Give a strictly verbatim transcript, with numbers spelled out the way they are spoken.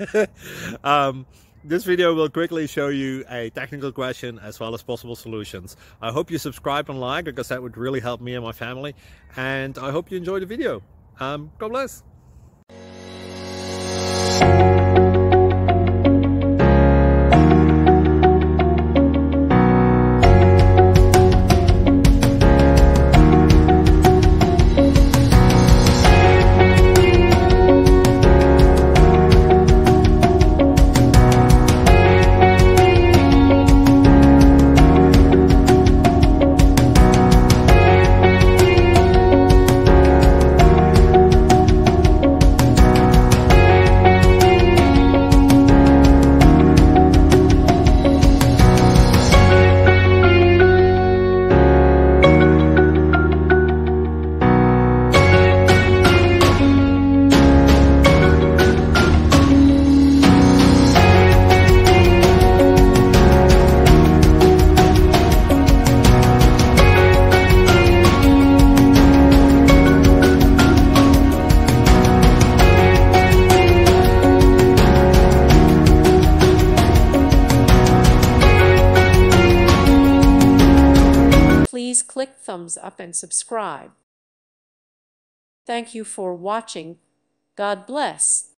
um, this video will quickly show you a technical question as well as possible solutions. I hope you subscribe and like, because that would really help me and my family. And I hope you enjoy the video. Um, God bless. Please click thumbs up and subscribe. Thank you for watching. God bless.